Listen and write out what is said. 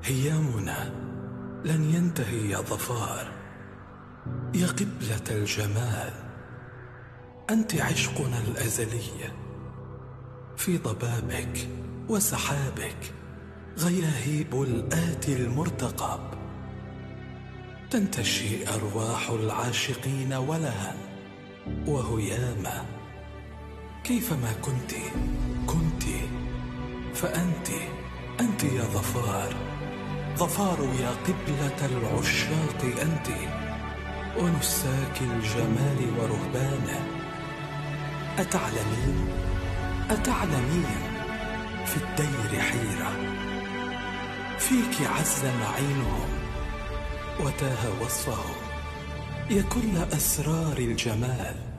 هيامنا لن ينتهي يا ظفار، يا قبلة الجمال. أنت عشقنا الأزلي، في ضبابك وسحابك غياهيب الآتي المرتقب. تنتشي أرواح العاشقين ولها وهياما. كيفما كنت فأنت يا ظفار، ظفار يا قبلة العشاق أنت، ونساك الجمال ورهبانه. أتعلمين في الدير حيرة، فيك عز معينهم وتاه وصفهم، يا كل أسرار الجمال.